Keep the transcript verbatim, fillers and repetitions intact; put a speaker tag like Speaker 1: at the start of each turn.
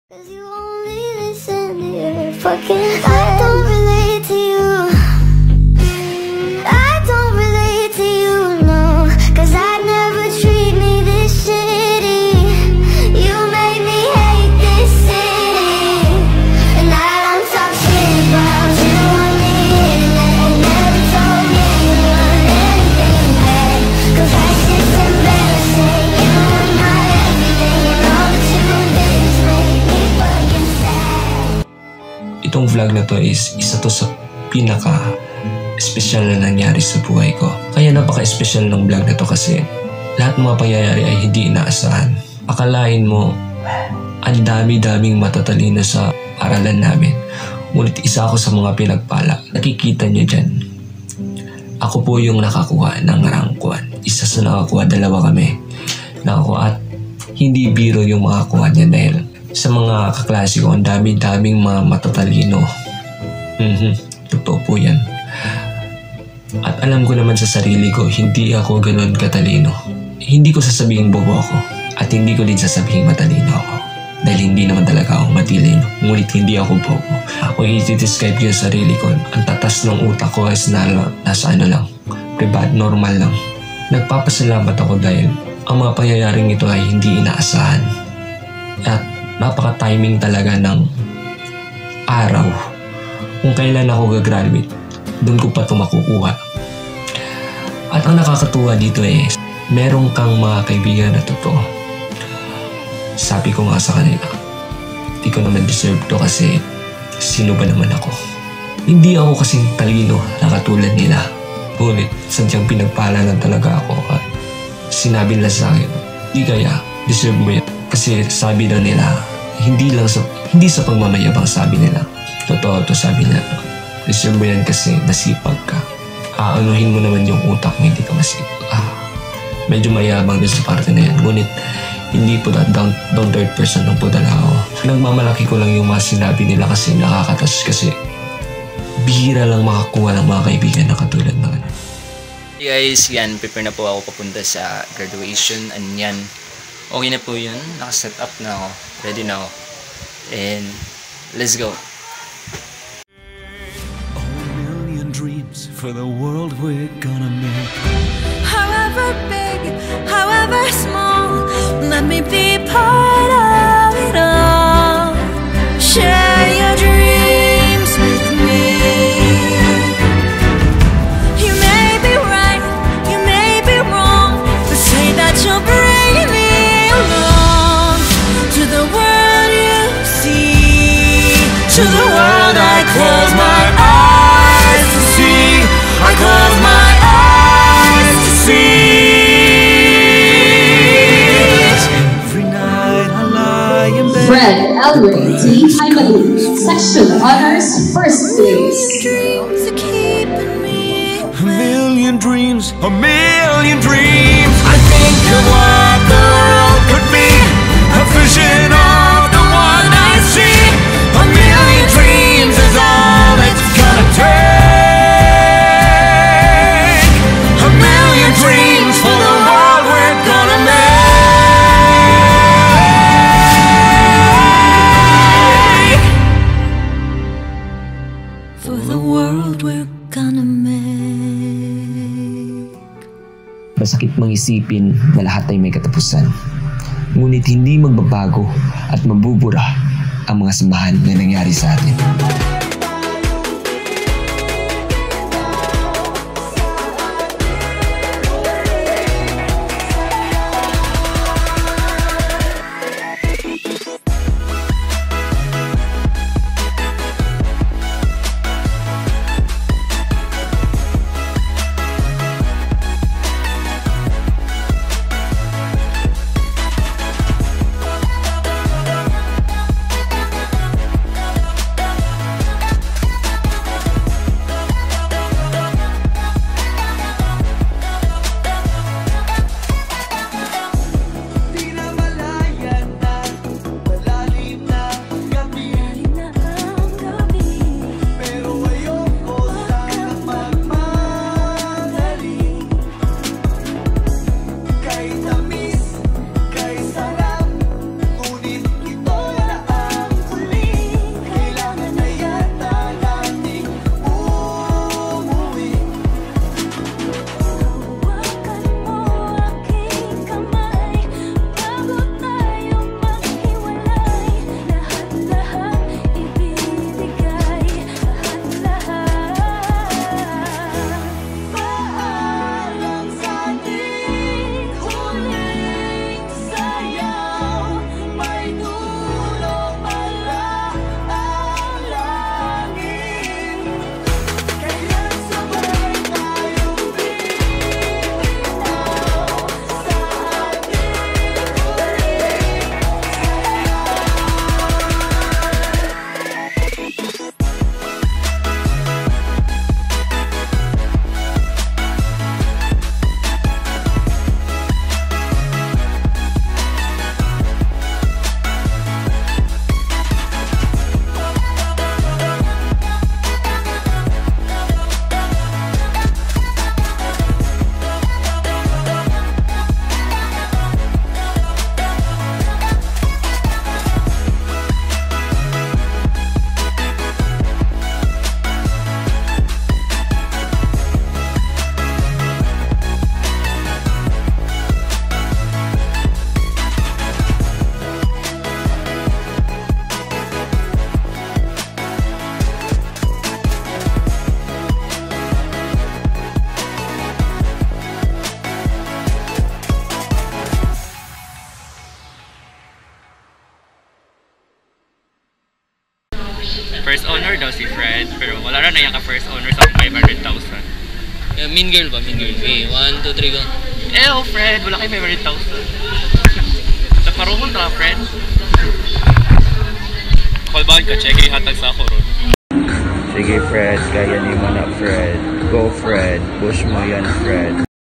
Speaker 1: 'Cause you only listen to your fucking I don't relate to you. I don't relate to you, no. 'Cause I never treat me this shitty. You made me hate this city. And I don't talk shit about you on the internet. Never told me you learned anything bad. 'Cause that shit's embarrassing. You were my everything. And all that you did is make me fucking sad.
Speaker 2: Itong vlog na to is isa to sa pinaka special na nangyari sa buhay ko. Kaya napaka-special ng vlog na to kasi lahat ng mga pangyayari ay hindi inaasahan. Akalain mo, ang dami-daming matatalino sa aralan namin. Ngunit isa ako sa mga pinagpala. Nakikita nyo dyan. Ako po yung nakakuha ng rank one. Isa sa nakakuha, dalawa kami. Nakakuha at hindi biro yung makakuha niya dahil sa mga kaklase ko, ang dami-daming mga matatalino. Mhm, totoo po yan. At alam ko naman sa sarili ko, hindi ako ganoon katalino. Hindi ko sasabihing bobo ako. At hindi ko din sasabihing matalino ako. Dahil hindi naman talaga ako matalino. Ngunit hindi ako bobo. Ako i-describe ko yung sarili ko. Ang tatas ng utak ko is na, nasa ano lang. Private, normal lang. Nagpapasalamat ako dahil ang mga pangyayaring ito ay hindi inaasahan. At napaka-timing talaga ng araw. Kung kailan ako gagraduate, doon ko pa ito makukuha. At ang nakakatuwa dito eh, meron kang mga kaibigan na totoo. Sabi ko nga sa kanila, hindi ko naman deserve to kasi sino ba naman ako? Hindi ako kasing talino na katulad nila. Ngunit sadyang pinagpala lang talaga ako at sinabi nila sa akin, hindi kaya, deserve mo yan. Kasi sabi daw nila, hindi lang sa, hindi sa pagmamayabang sabi nila. Totoo to sabi nila. Deserve mo yan kasi masipag ka. Aanuhin mo naman yung utak mo, hindi ka masipag. Ah, medyo mayabang din sa parte na yan. Ngunit, hindi po that down, down third person lang po talaga ako. Nagmamalaki ko lang yung mga sinabi nila kasi nakakatas kasi bihira lang makakuha ng mga kaibigan na katulad ng ano.
Speaker 3: Hey guys, yan. Prepare na po ako papunta sa graduation. And yan. Okay na po yun. Nakaset up na ako. Ready na ako. And let's go.
Speaker 4: Dreams for the world we're gonna make.
Speaker 5: However big, however small, let me be part of it all. Share your dreams with me. You may be right, you may be wrong, but say that you'll bring me along to the world you see, to the world I close my eyes. I close my eyes to see.
Speaker 4: Every night I lie in bed.
Speaker 6: Fred Elray, T. Emily, Section Honors, First Place.
Speaker 5: Dreams are keeping me
Speaker 4: A million dreams, a million dreams. I think of what the world could be. A vision of the one I see. A million dreams is all it's gonna take. Dreams for the world we're gonna make.
Speaker 5: for the world we're gonna make.
Speaker 2: Masakit mang isipin na lahat ay may katapusan. Ngunit hindi magbabago at mabubura ang mga samahan na nangyari sa atin.
Speaker 7: First honor daw si Fred, pero wala na yung ka-first honor sa five hundred thousand.
Speaker 3: Yeah, mean girl ba? Mean girl. Okay, one, two, three, go.
Speaker 7: Eh, oh Fred, wala kayo five hundred thousand. Sa paruhon ka, Fred. Kalbahan ka, check yung hatag sa ako, Ron.
Speaker 8: Sige Fred, kaya ni mo na Fred. Go Fred, push mo yan Fred.